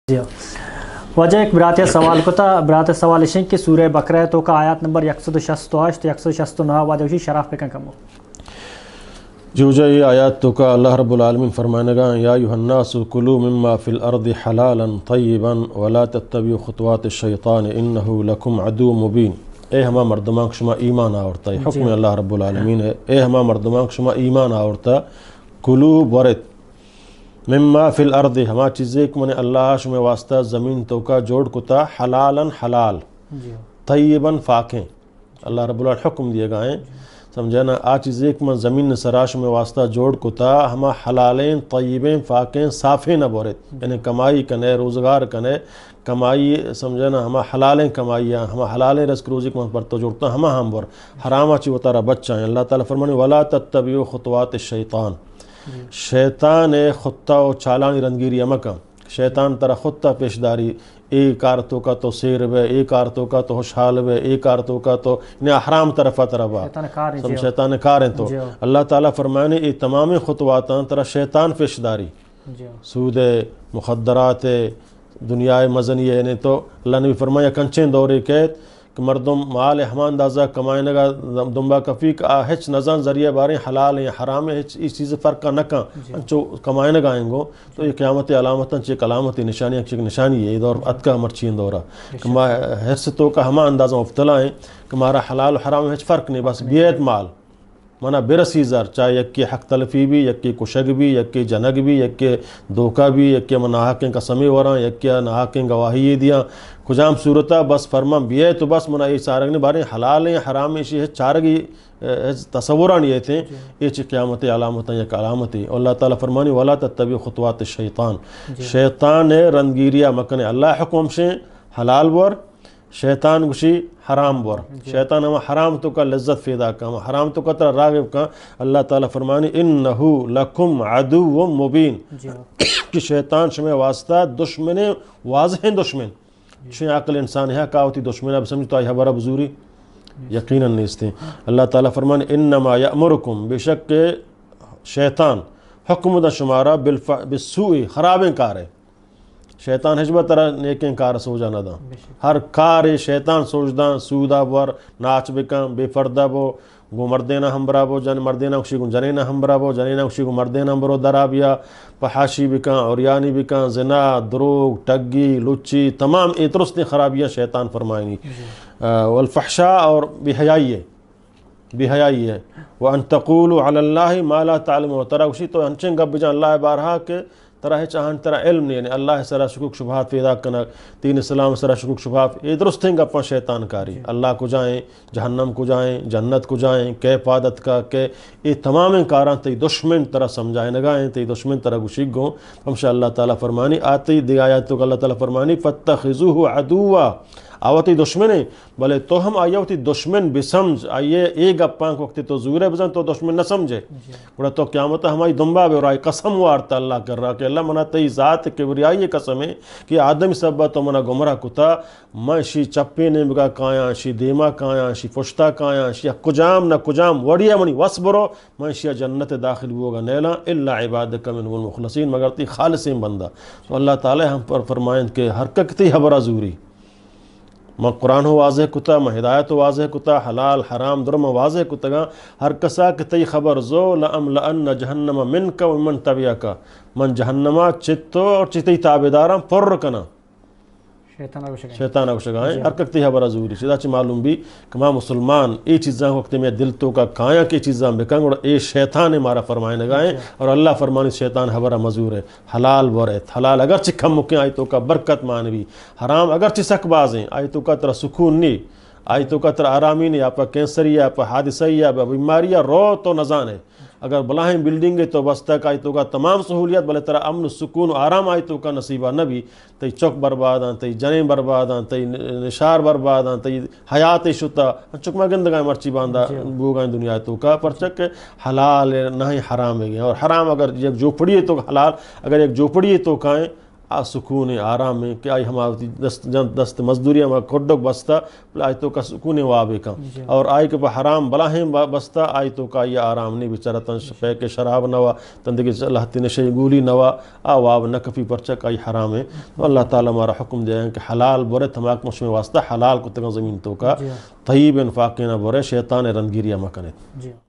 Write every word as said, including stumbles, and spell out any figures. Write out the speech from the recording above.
جی وجہ ایک برات سوال کو تھا برات سوال اشن کہ سورہ بقرہ تو کا آیات نمبر ایک سو شست آٹھ ایک سو شست نو وجہ اسی شرف پہ کم ہو جی وجہ یہ آیات تو کا اللہ رب العالمین فرمانے گا یا ایھا الناس کلوا مما فی الارض حلالا طیبا ولا تتبعوا خطوات الشیطان انه لکم عدو مبین۔ اے ہما مردمان شما ایمان آورتا ہے حکم اللہ رب العالمین ہے، اے ہما مردمان شما ایمان آورتا کلو برت مما فی الارض ہما چیزیں کہ من اللہ شما واسطہ زمین تو کا جوڑ کتا حلالا حلال طیبا فاکیں اللہ رب العالمین حکم دیے گئے سمجھے نا آ چیزیں کہ من زمین سراش میں واسطہ جوڑ کتا ہما حلالیں طیبیں فاکیں صافیں نہ بورت یعنی کمائی کنے روزگار کنے کمائی سمجھے نا ہما حلالیں کمائیاں ہما حلالیں رزق روزی کو پر تو جوڑتا ہما ہم بور حرامہ چی وطارہ بچہ ہیں۔ اللہ تعالیٰ فرمانے ولا تتبعوا خطوات الشیطان، شیطان خطہ و چالانی رنگیری امکا شیطان ترہ خطہ پیشداری ایک کارتوں کا تو سیر بے ایک کارتوں کا تو خوشحال بے ایک کارتوں کا تو انہیں احرام طرفہ طرفہ سم شیطان کاریں تو اللہ تعالیٰ فرمانے یہ تمام خطواتاں ترہ شیطان پیشداری سود مخدرات دنیا مزنی یعنی تو اللہ نے بھی فرمایا کنچیں دورے کہت کہ مردم مال ہمان اندازہ کمائنے گا دنبا کفی کا ہچ نظام ذریعہ باریں حلال ہیں حرام ہیں اس چیز فرق کا نکاں جو کمائنے گا آئیں گو تو یہ قیامت علامتاں چیک علامت نشانی چیک نشانی ہے یہ دور اتکا مرچین دورہ کہ ما حرص تو کا ہمان اندازہ مفتلا ہیں کہ مارا حلال و حرام ہچ فرق نہیں بس بیعت مال مانا برسی زر چاہے یک کی حق تلفی بھی یک کی کشگ بھی یک کی جنگ بھی یک کی دھوکہ بھی یک کی ناحقیں قسمی وراں یک کی ناحقیں گواہی دیا کجام صورتہ بس فرما بیئے تو بس منا یہ سارگنے بارے حلال ہیں حرام ایشی ہے چارگی تصوران یہ تھے یہ چی قیامت علامتیں یک علامتی اللہ تعالیٰ فرمانی ولا تتبعوا خطوات الشیطان شیطان رندگیریہ مکنے اللہ حکم سے حلال بور شیطان گوشی حرام بور شیطان ہما حرام تو کا لذت فیدا کا ہما حرام تو کا ترہ راغب کا اللہ تعالیٰ فرمانی انہو لکم عدو مبین کہ شیطان شمی واسطہ دشمن واضح دشمن شمی عقل انسان ہے کہا دشمن اب سمجھتا ہے برا بزوری یقیناً نہیں اس تھے اللہ تعالیٰ فرمانی انما یأمرکم بے شک شیطان حکم دا شمارہ بالسوء خرابیں کار ہے شیطان حجبہ طرح نیکیں کار سو جانا دا ہر کار شیطان سوچ دا سودا بور ناچ بکن بے فردہ بو گو مردینہ ہمبرا بو جن مردینہ کشی گو جنینہ ہمبرا بو جنینہ کشی گو مردینہ ہمبرو درابیا پحاشی بکن اوریانی بکن زنا دروگ ٹگی لچی تمام اترستی خرابیاں شیطان فرمائنی والفحشاء اور بحیائی ہے بحیائی ہے وَأَن تَقُولُوا عَلَى اللَّهِ مَا لَا تَعْلَمُونَ ترہ کشی تو ہنچیں گب بجان اللہ بارہا کہ ترہ چاہن ترہ علم نہیں یعنی اللہ سرہ شکوک شبہات پیدا کرنا تین اسلام سرہ شکوک شبہات یہ درست ہیں گا اپنا شیطان کاری اللہ کو جائیں جہنم کو جائیں جنت کو جائیں کہ پادت کا کہ یہ تمام کاران تی دشمن ترہ سمجھائیں نگائیں تی دشمن ترہ گوشک گو ہمشہ اللہ تعالیٰ فرمانی آتی دی آیات تو اللہ تعالیٰ فرمانی فَاتَّخِذُوهُ عَدُوًا آواتی دشمن ہے بلے تو ہم آیاوتی دشمن بسمجھ آئیے ایک اپانک وقتی تو زورے بزن تو دشمن نہ سمجھے بڑا تو قیامت ہماری دنبا بے اور آئی قسم وارتا اللہ کر رہا کہ اللہ منا تی ذات کبریائی قسم ہے کہ آدم سبا تو منا گمراہ کتا میں شی چپے نے بگا کایا شی دیما کایا شی پشتا کایا شی کجام نہ کجام وڑیا منی وصبرو میں شی جنت داخل ہوگا نیلا الا عبادک منهم المخلصین مگر تی خالصین بندہ تو اللہ تعالی ہم پر فرمائیں کہ حرکت تی حبرہ زوری ما قرآن ہو واضح کتا ما ہدایت ہو واضح کتا حلال حرام درم واضح کتا گا ہر کسا کتی خبر زو لَأَمْلَأَنَّ جہنم منک ومن تبعک من جہنمہ چتو اور چتی تابداراں پر کنا شیطان اگشگائیں ہر کتی خبر ضروری چیزا چی معلوم بھی کہ ما مسلمان ای چیزاں وقت میں دل تو کا کایا کی چیزاں بکنگ اور اے شیطان مارا فرمائے نگائیں اور اللہ فرمانی شیطان خبر مزور ہے حلال ورت حلال اگر چی کم مکیں آئی تو کا برکت مانوی حرام اگر چی سک بازیں آئی تو کا ترہ سکون نہیں آئی تو کا ترہ آرامی نہیں آپ کینسری آپ حادثی آپ بیماری رو تو نزان ہے اگر بلاہیں بلڈنگ تو بس تک آئی تو کا تمام سہولیات بلے طرح امن سکون و آرام آئی تو کا نصیبہ نبی تی چک برباد آن تی جنیں برباد آن تی نشار برباد آن تی حیات شتا چک میں گندگائیں مرچی باندھا بوگائیں دنیا تو کا پرچک حلال نہیں حرام ہے اور حرام اگر ایک جوپڑی ہے تو حلال اگر ایک جوپڑی ہے تو کھائیں آ سکون آرام میں کہ آئی ہما دست دست مزدوری ہما کھڈک بستا آئی تو کا سکون وابے کا اور آئی کہ حرام بلاہیں بستا آئی تو کا یہ آرام نہیں بیچارہ تن پیک شراب نوا تندگی اللہ تی نشے گولی نوا آ واب نکفی پرچک آئی حرام ہے. تو اللہ تعالیٰ ہمارا حکم دیا ہے کہ حلال بورے تھماک مشمع واسطہ حلال کو تگا زمین تو کا طیب انفاق نہ بورے شیطان رندگیری مکنے.